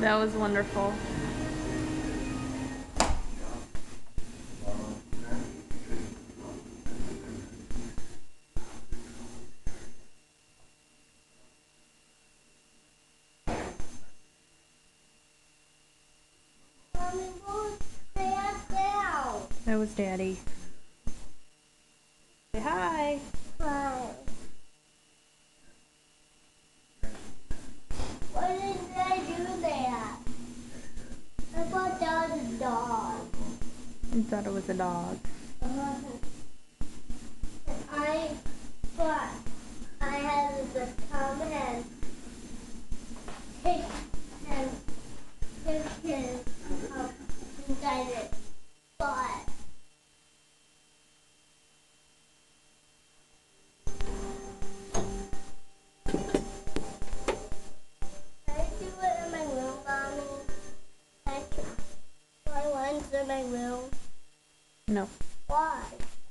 That was wonderful. That was Daddy. Say hi. Hi. Why did I do that? I thought that was a dog. You thought it was a dog. I thought I had to come and take his up inside it. But can I do it in my room, Mommy? Do I want it in my room? No. Why?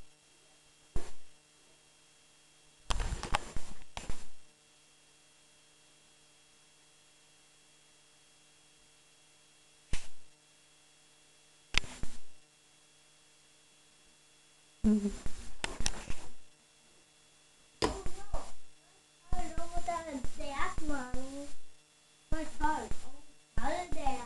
Mm-hmm. I don't know what that is. That, Mommy. My phone. Oh, not a dad.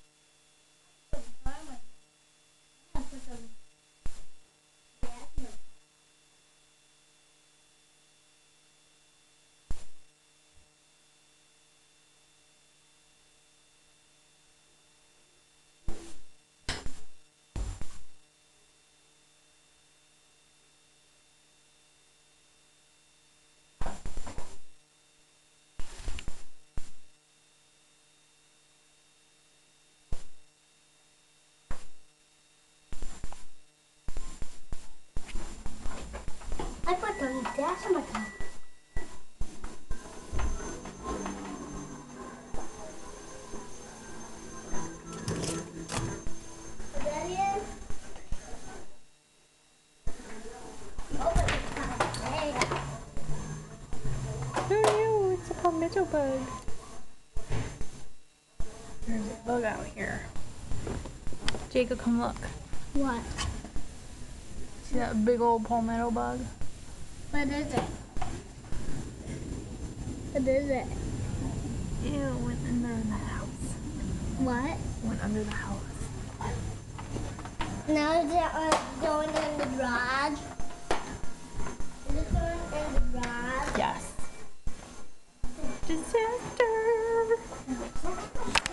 I put some gas in my car. Is that it? Nobody can say that. Who knew? It's a palmetto bug. There's a bug out here. Jacob, come look. What? See that big old palmetto bug? What is it? What is it? Ew, went under the house. What? Went under the house. Now is it going in the garage? Is it going in the garage? Yes. Disaster!